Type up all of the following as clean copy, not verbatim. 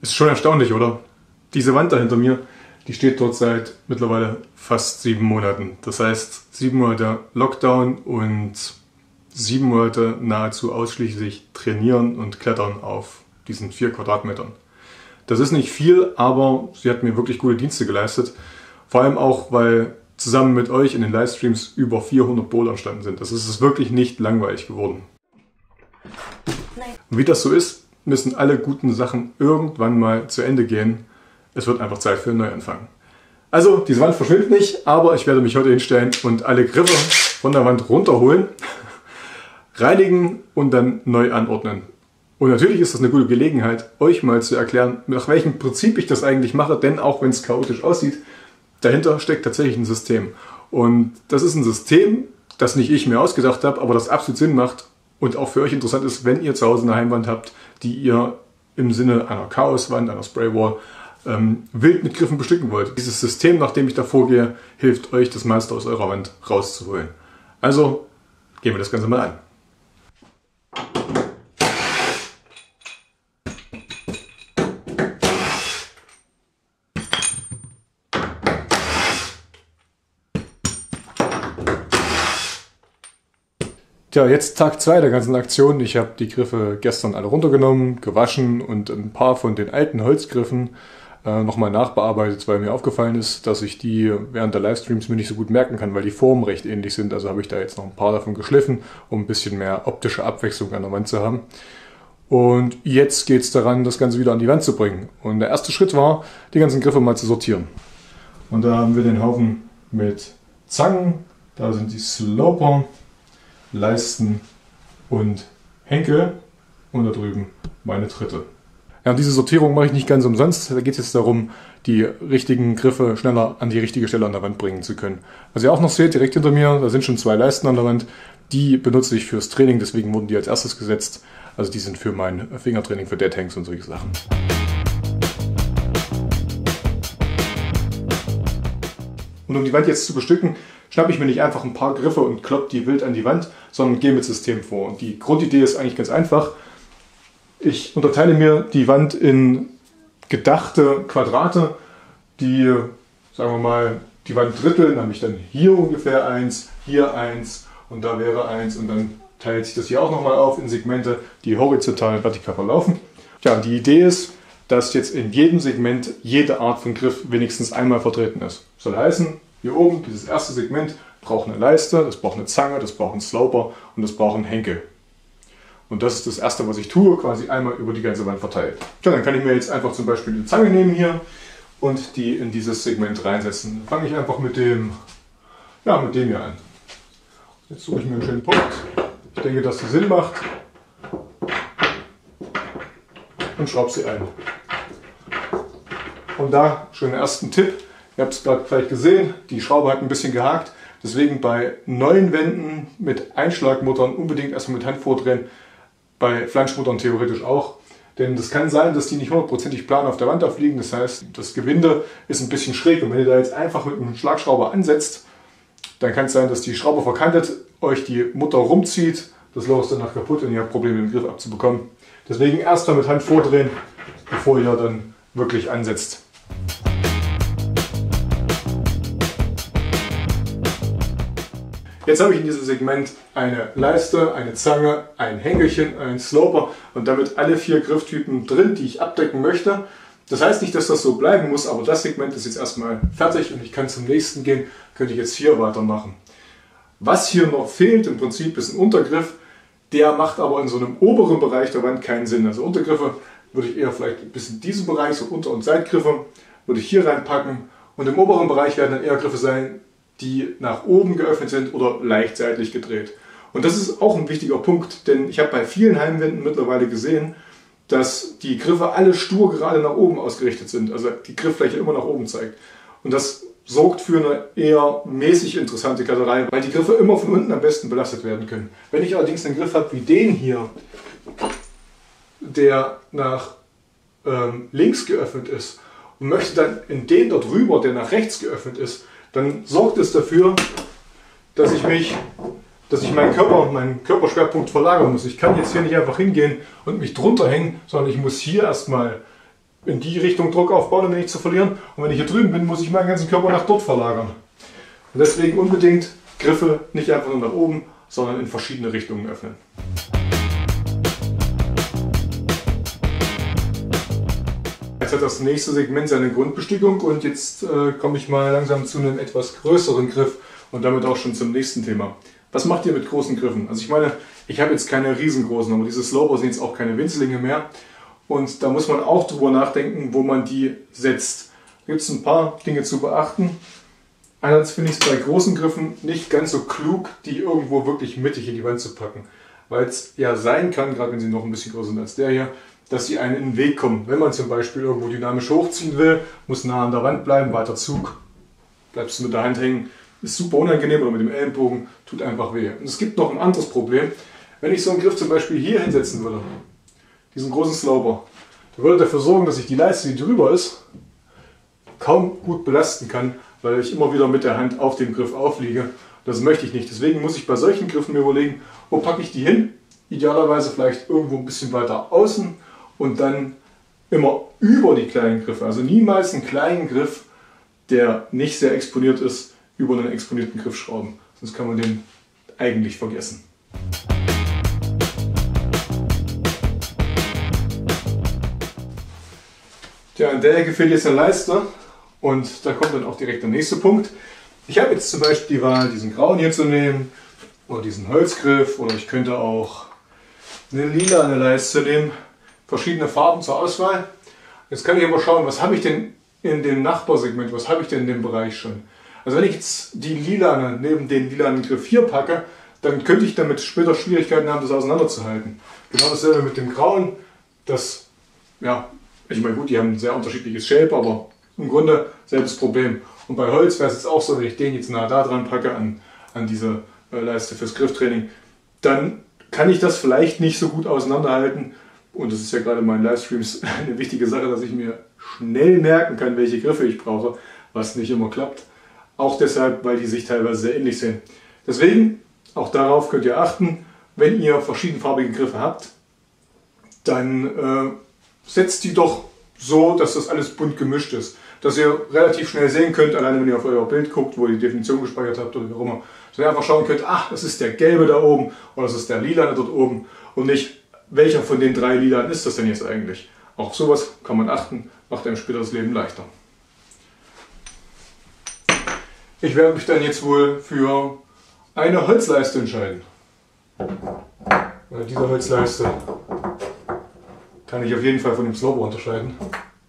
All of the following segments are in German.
Ist schon erstaunlich, oder? Diese Wand da hinter mir, die steht dort seit mittlerweile fast 7 Monaten. Das heißt 7 Monate Lockdown und 7 Monate nahezu ausschließlich trainieren und klettern auf diesen 4 Quadratmetern. Das ist nicht viel, aber sie hat mir wirklich gute Dienste geleistet. Vor allem auch, weil zusammen mit euch in den Livestreams über 400 Boulder entstanden sind. Das ist wirklich nicht langweilig geworden. Und wie das so ist, müssen alle guten Sachen irgendwann mal zu Ende gehen. Es wird einfach Zeit für einen Neuanfang. Also, diese Wand verschwindet nicht, aber ich werde mich heute hinstellen und alle Griffe von der Wand runterholen, reinigen und dann neu anordnen. Und natürlich ist das eine gute Gelegenheit, euch mal zu erklären, nach welchem Prinzip ich das eigentlich mache, denn auch wenn es chaotisch aussieht, dahinter steckt tatsächlich ein System. Und das ist ein System, das nicht ich mir ausgedacht habe, aber das absolut Sinn macht und auch für euch interessant ist, wenn ihr zu Hause eine Heimwand habt, die ihr im Sinne einer Chaoswand, einer Spraywall, wild mit Griffen bestücken wollt. Dieses System, nach dem ich da vorgehe, hilft euch, das meiste aus eurer Wand rauszuholen. Also gehen wir das Ganze mal an. Tja, jetzt Tag 2 der ganzen Aktion. Ich habe die Griffe gestern alle runtergenommen, gewaschen und ein paar von den alten Holzgriffen nochmal nachbearbeitet, weil mir aufgefallen ist, dass ich die während der Livestreams mir nicht so gut merken kann, weil die Formen recht ähnlich sind. Also habe ich da jetzt noch ein paar davon geschliffen, um ein bisschen mehr optische Abwechslung an der Wand zu haben. Und jetzt geht es daran, das Ganze wieder an die Wand zu bringen. Und der erste Schritt war, die ganzen Griffe mal zu sortieren. Und da haben wir den Haufen mit Zangen, da sind die Sloper, Leisten und Henkel und da drüben meine Tritte. Ja, und diese Sortierung mache ich nicht ganz umsonst. Da geht es jetzt darum, die richtigen Griffe schneller an die richtige Stelle an der Wand bringen zu können. Was ihr auch noch seht, direkt hinter mir, da sind schon 2 Leisten an der Wand. Die benutze ich fürs Training, deswegen wurden die als erstes gesetzt. Also die sind für mein Fingertraining, für Dead Hangs und solche Sachen. Und um die Wand jetzt zu bestücken, schnappe ich mir nicht einfach ein paar Griffe und kloppe die wild an die Wand, sondern gehe mit System vor. Und die Grundidee ist eigentlich ganz einfach. Ich unterteile mir die Wand in gedachte Quadrate, die, sagen wir mal, die Wand dritteln, nämlich dann hier ungefähr 1, hier 1 und da wäre 1 und dann teilt sich das hier auch nochmal auf in Segmente, die horizontal und vertikal verlaufen. Tja, die Idee ist, dass jetzt in jedem Segment jede Art von Griff wenigstens einmal vertreten ist. Soll heißen, hier oben, dieses erste Segment braucht eine Leiste, das braucht eine Zange, das braucht einen Sloper und das braucht einen Henkel. Und das ist das erste, was ich tue, quasi einmal über die ganze Wand verteilt. Tja, dann kann ich mir jetzt einfach zum Beispiel eine Zange nehmen hier und die in dieses Segment reinsetzen. Dann fange ich einfach mit dem hier an. Jetzt suche ich mir einen schönen Punkt. Ich denke, dass das Sinn macht. Und schraube sie ein. Und da schon den ersten Tipp. Ihr habt es gerade vielleicht gesehen, die Schraube hat ein bisschen gehakt. Deswegen bei neuen Wänden mit Einschlagmuttern unbedingt erstmal mit Hand vordrehen. Bei Flanschmuttern theoretisch auch. Denn das kann sein, dass die nicht hundertprozentig plan auf der Wand aufliegen. Das heißt, das Gewinde ist ein bisschen schräg. Und wenn ihr da jetzt einfach mit einem Schlagschrauber ansetzt, dann kann es sein, dass die Schraube verkantet, euch die Mutter rumzieht. Das Loch ist danach kaputt und ihr habt Probleme, den Griff abzubekommen. Deswegen erst mal mit Hand vordrehen, bevor ihr dann wirklich ansetzt. Jetzt habe ich in diesem Segment eine Leiste, eine Zange, ein Henkelchen, einen Sloper und damit alle 4 Grifftypen drin, die ich abdecken möchte. Das heißt nicht, dass das so bleiben muss, aber das Segment ist jetzt erstmal fertig und ich kann zum nächsten gehen, könnte ich jetzt hier weitermachen. Was hier noch fehlt, im Prinzip ist ein Untergriff, der macht aber in so einem oberen Bereich der Wand keinen Sinn. Also Untergriffe würde ich eher vielleicht bis in diesen Bereich, so Unter- und Seitgriffe, würde ich hier reinpacken und im oberen Bereich werden dann eher Griffe sein, die nach oben geöffnet sind oder leicht seitlich gedreht. Und das ist auch ein wichtiger Punkt, denn ich habe bei vielen Heimwänden mittlerweile gesehen, dass die Griffe alle stur gerade nach oben ausgerichtet sind, also die Grifffläche immer nach oben zeigt. Und das sorgt für eine eher mäßig interessante Kletterei, weil die Griffe immer von unten am besten belastet werden können. Wenn ich allerdings einen Griff habe wie den hier, der nach links geöffnet ist und möchte dann in den dort rüber, der nach rechts geöffnet ist, dann sorgt es dafür, dass ich meinen Körperschwerpunkt verlagern muss. Ich kann jetzt hier nicht einfach hingehen und mich drunter hängen, sondern ich muss hier erstmal in die Richtung Druck aufbauen, um den nicht zu verlieren. Und wenn ich hier drüben bin, muss ich meinen ganzen Körper nach dort verlagern. Und deswegen unbedingt Griffe nicht einfach nur nach oben, sondern in verschiedene Richtungen öffnen. Jetzt hat das nächste Segment seine Grundbestückung und jetzt komme ich mal langsam zu einem etwas größeren Griff und damit auch schon zum nächsten Thema. Was macht ihr mit großen Griffen? Also ich meine, ich habe jetzt keine riesengroßen, aber diese Slowbars sind jetzt auch keine Winzlinge mehr. Und da muss man auch drüber nachdenken, wo man die setzt. Da gibt es ein paar Dinge zu beachten. Einerseits finde ich es bei großen Griffen nicht ganz so klug, die irgendwo wirklich mittig in die Wand zu packen. Weil es ja sein kann, gerade wenn sie noch ein bisschen größer sind als der hier, dass sie einen in den Weg kommen. Wenn man zum Beispiel irgendwo dynamisch hochziehen will, muss nah an der Wand bleiben, weiter Zug, bleibst du mit der Hand hängen. Ist super unangenehm oder mit dem Ellenbogen, tut einfach weh. Und es gibt noch ein anderes Problem. Wenn ich so einen Griff zum Beispiel hier hinsetzen würde, diesen großen Slowbar, der würde dafür sorgen, dass ich die Leiste, die drüber ist, kaum gut belasten kann, weil ich immer wieder mit der Hand auf dem Griff aufliege. Das möchte ich nicht. Deswegen muss ich bei solchen Griffen mir überlegen, wo packe ich die hin? Idealerweise vielleicht irgendwo ein bisschen weiter außen und dann immer über die kleinen Griffe. Also niemals einen kleinen Griff, der nicht sehr exponiert ist, über einen exponierten Griff schrauben. Sonst kann man den eigentlich vergessen. Tja, in der Ecke fehlt jetzt eine Leiste und da kommt dann auch direkt der nächste Punkt. Ich habe jetzt zum Beispiel die Wahl, diesen grauen hier zu nehmen oder diesen Holzgriff oder ich könnte auch eine lila Leiste nehmen. Verschiedene Farben zur Auswahl. Jetzt kann ich aber schauen, was habe ich denn in dem Nachbarsegment, was habe ich denn in dem Bereich schon. Also wenn ich jetzt die lilane neben den lilanen Griff hier packe, dann könnte ich damit später Schwierigkeiten haben, das auseinanderzuhalten. Genau dasselbe mit dem grauen. Das, ja, ich meine gut, die haben ein sehr unterschiedliches Shape, aber im Grunde selbes Problem. Und bei Holz wäre es jetzt auch so, wenn ich den jetzt nah da dran packe an diese Leiste fürs Grifftraining, dann kann ich das vielleicht nicht so gut auseinanderhalten. Und das ist ja gerade in meinen Livestreams eine wichtige Sache, dass ich mir schnell merken kann, welche Griffe ich brauche, was nicht immer klappt. Auch deshalb, weil die sich teilweise sehr ähnlich sind. Deswegen, auch darauf könnt ihr achten, wenn ihr verschiedenfarbige Griffe habt, dann setzt die doch so, dass das alles bunt gemischt ist. Dass ihr relativ schnell sehen könnt, alleine wenn ihr auf euer Bild guckt, wo ihr die Definition gespeichert habt oder wie auch immer, dass ihr einfach schauen könnt, ach, das ist der gelbe da oben oder das ist der lilane dort oben und nicht, welcher von den 3 Lilanen ist das denn jetzt eigentlich. Auch auf sowas kann man achten, macht einem später das Leben leichter. Ich werde mich dann jetzt wohl für eine Holzleiste entscheiden. Bei dieser Holzleiste kann ich auf jeden Fall von dem Slowbar unterscheiden.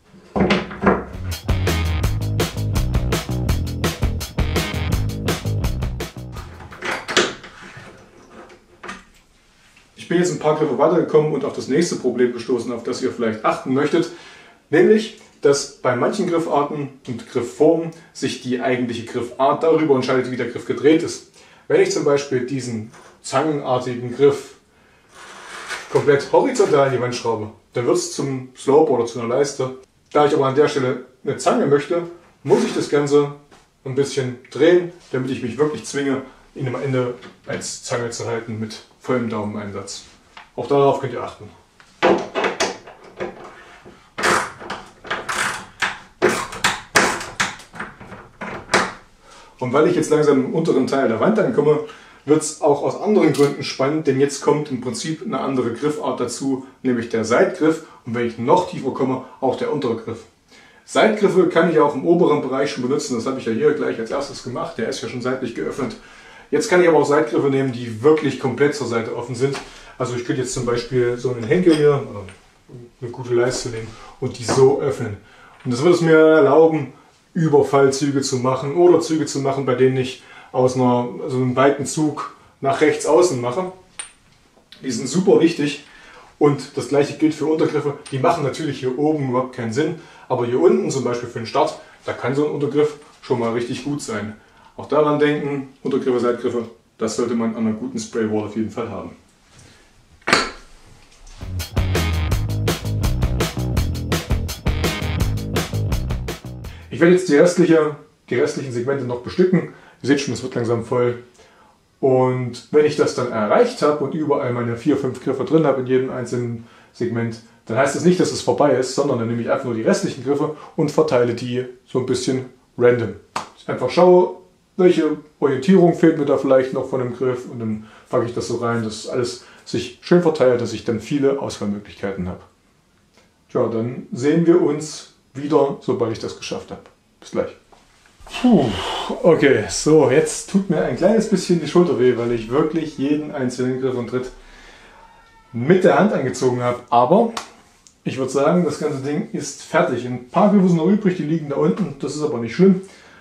Ich bin jetzt ein paar Griffe weitergekommen und auf das nächste Problem gestoßen, auf das ihr vielleicht achten möchtet, nämlich dass bei manchen Griffarten und Griffformen sich die eigentliche Griffart darüber entscheidet, wie der Griff gedreht ist. Wenn ich zum Beispiel diesen zangenartigen Griff komplett horizontal in die Wand schraube, dann wird es zum Slope oder zu einer Leiste. Da ich aber an der Stelle eine Zange möchte, muss ich das Ganze ein bisschen drehen, damit ich mich wirklich zwinge, ihn am Ende als Zange zu halten mit vollem Daumeneinsatz. Auch darauf könnt ihr achten. Und weil ich jetzt langsam im unteren Teil der Wand ankomme, wird es auch aus anderen Gründen spannend, denn jetzt kommt im Prinzip eine andere Griffart dazu, nämlich der Seitgriff und wenn ich noch tiefer komme, auch der untere Griff. Seitgriffe kann ich auch im oberen Bereich schon benutzen, das habe ich ja hier gleich als erstes gemacht, der ist ja schon seitlich geöffnet. Jetzt kann ich aber auch Seitgriffe nehmen, die wirklich komplett zur Seite offen sind. Also ich könnte jetzt zum Beispiel so einen Henkel hier, eine gute Leiste nehmen und die so öffnen. Und das wird es mir erlauben, Überfallzüge zu machen oder Züge zu machen, bei denen ich aus einem weiten Zug nach rechts außen mache. Die sind super wichtig und das gleiche gilt für Untergriffe. Die machen natürlich hier oben überhaupt keinen Sinn, aber hier unten zum Beispiel für den Start, da kann so ein Untergriff schon mal richtig gut sein. Auch daran denken, Untergriffe, Seitgriffe, das sollte man an einer guten Spraywall auf jeden Fall haben. Ich werde jetzt die restlichen Segmente noch bestücken. Ihr seht schon, es wird langsam voll. Und wenn ich das dann erreicht habe und überall meine 4, 5 Griffe drin habe in jedem einzelnen Segment, dann heißt das nicht, dass es vorbei ist, sondern dann nehme ich einfach nur die restlichen Griffe und verteile die so ein bisschen random. Ich einfach schaue, welche Orientierung fehlt mir da vielleicht noch von dem Griff und dann packe ich das so rein, dass alles sich schön verteilt, dass ich dann viele Auswahlmöglichkeiten habe. Tja, dann sehen wir uns wieder, sobald ich das geschafft habe. Bis gleich. Okay, so, jetzt tut mir ein kleines bisschen die Schulter weh, weil ich wirklich jeden einzelnen Griff und Tritt mit der Hand angezogen habe. Aber ich würde sagen, das ganze Ding ist fertig. Ein paar Griffe sind noch übrig, die liegen da unten. Das ist aber nicht schlimm.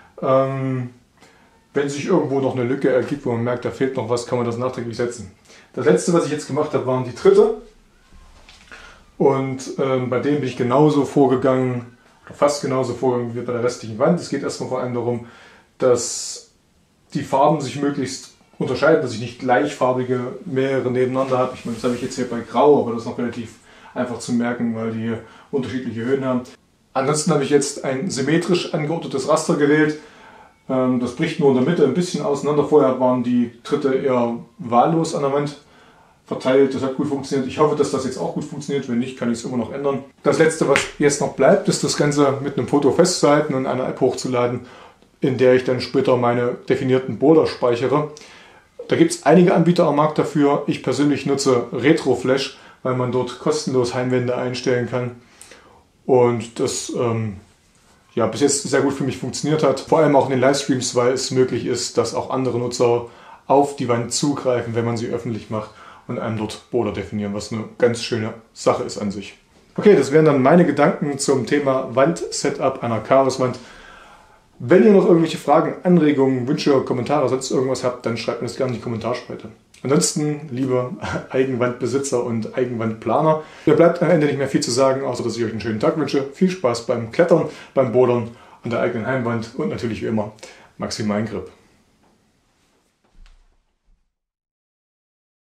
Wenn sich irgendwo noch eine Lücke ergibt, wo man merkt, da fehlt noch was, kann man das nachträglich setzen. Das letzte, was ich jetzt gemacht habe, waren die Tritte. Und bei denen bin ich genauso vorgegangen, oder fast genauso vorgegangen wie bei der restlichen Wand. Es geht erstmal vor allem darum, dass die Farben sich möglichst unterscheiden, dass ich nicht gleichfarbige mehrere nebeneinander habe. Ich meine, das habe ich jetzt hier bei Grau, aber das ist noch relativ einfach zu merken, weil die unterschiedliche Höhen haben. Ansonsten habe ich jetzt ein symmetrisch angeordnetes Raster gewählt. Das bricht nur in der Mitte ein bisschen auseinander. Vorher waren die Tritte eher wahllos an der Wand verteilt. Das hat gut funktioniert. Ich hoffe, dass das jetzt auch gut funktioniert. Wenn nicht, kann ich es immer noch ändern. Das letzte, was jetzt noch bleibt, ist das Ganze mit einem Foto festzuhalten und einer App hochzuladen, in der ich dann später meine definierten Boulder speichere. Da gibt es einige Anbieter am Markt dafür. Ich persönlich nutze Retroflash, weil man dort kostenlos Heimwände einstellen kann. Und das ja, bis jetzt sehr gut für mich funktioniert hat. Vor allem auch in den Livestreams, weil es möglich ist, dass auch andere Nutzer auf die Wand zugreifen, wenn man sie öffentlich macht und einem dort Boulder definieren, was eine ganz schöne Sache ist an sich. Okay, das wären dann meine Gedanken zum Thema Wand-Setup einer Chaoswand. Wenn ihr noch irgendwelche Fragen, Anregungen, Wünsche, Kommentare, sonst irgendwas habt, dann schreibt mir das gerne in die Kommentarspalte. Ansonsten, liebe Eigenwandbesitzer und Eigenwandplaner, mir bleibt am Ende nicht mehr viel zu sagen, außer dass ich euch einen schönen Tag wünsche. Viel Spaß beim Klettern, beim Bouldern an der eigenen Heimwand und natürlich wie immer maximalen Grip.